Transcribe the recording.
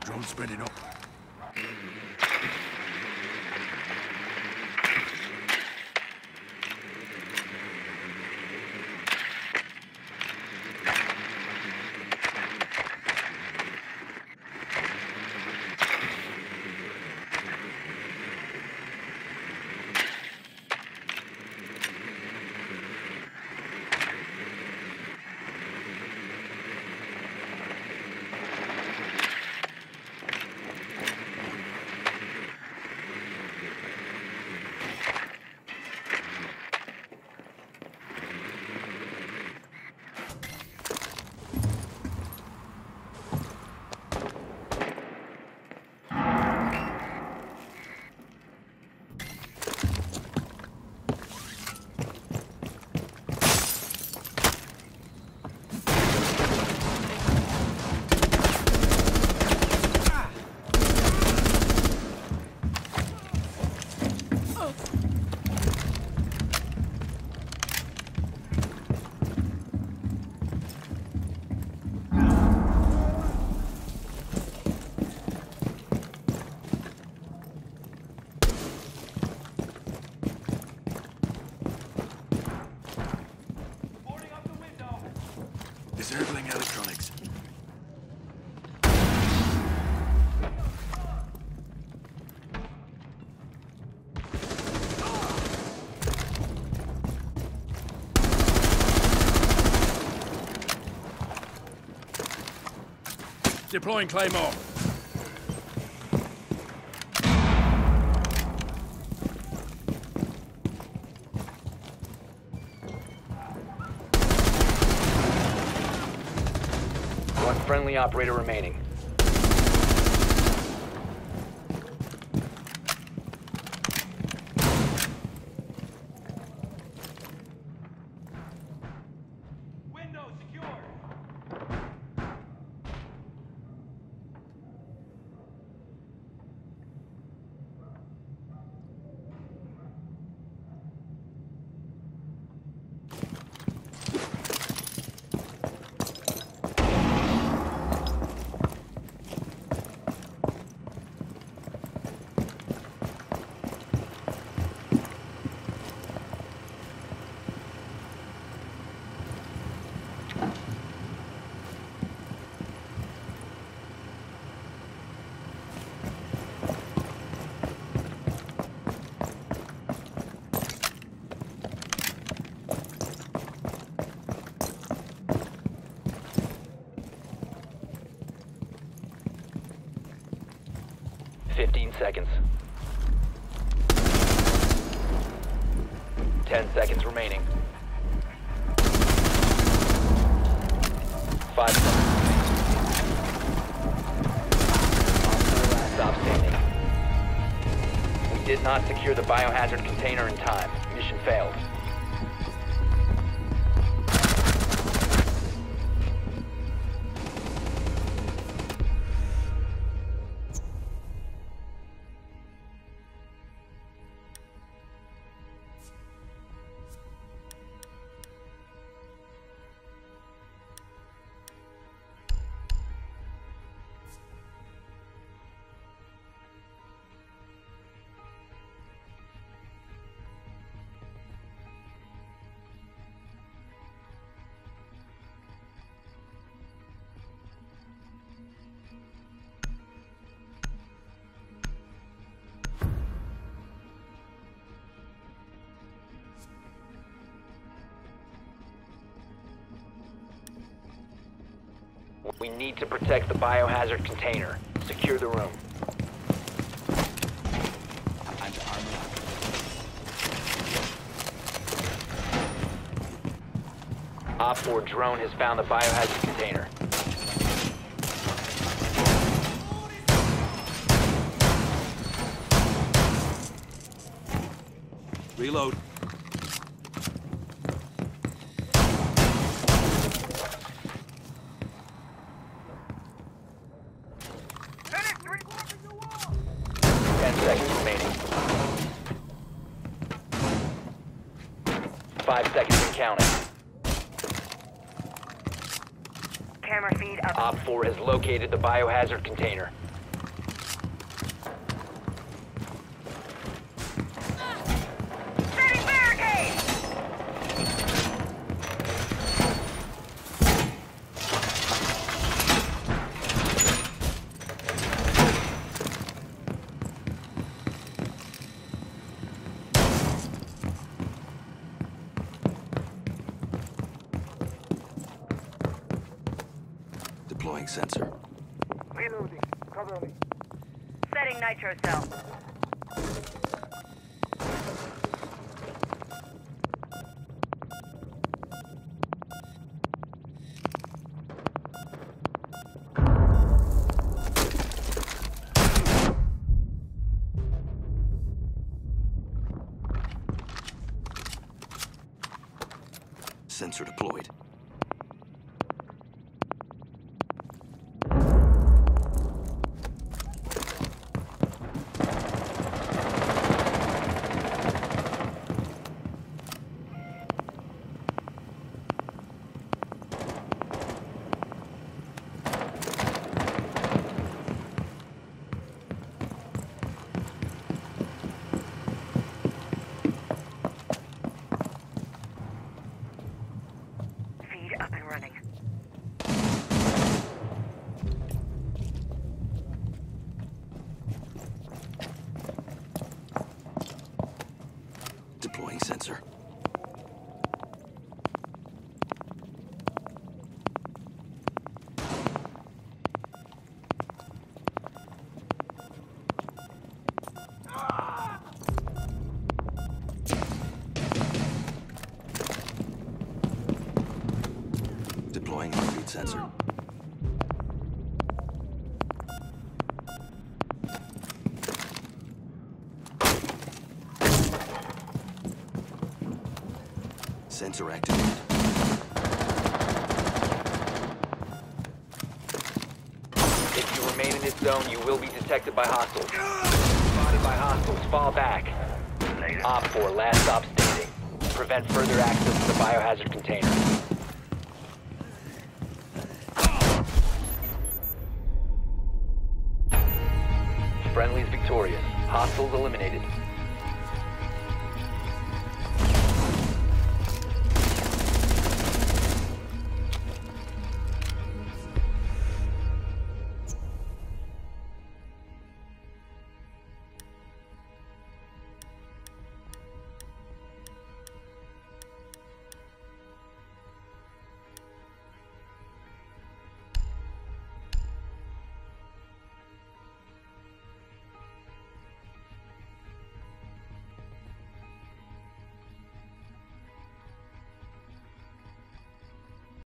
Drone spinning up. Disabling electronics. Deploying Claymore. One friendly operator remaining. Window secure. Seconds. 10 seconds remaining. 5 seconds. Stop standing. We did not secure the biohazard container in time. Mission failed. We need to protect the biohazard container. Secure the room. Op 4 drone has found the biohazard container. Reload. Seconds and counting. Camera feed up. Op 4 has located the biohazard container. sensor. Reloading. Cover me. Setting nitro cell. Sensor deployed. Feed up and running. Deploying sensor. Deploying heartbeat sensor. Sensor activated. If you remain in this zone, you will be detected by hostiles. Spotted by hostiles, fall back. Op 4, last stop standing. Prevent further access to the biohazard container. Friendly is victorious. Hostiles eliminated.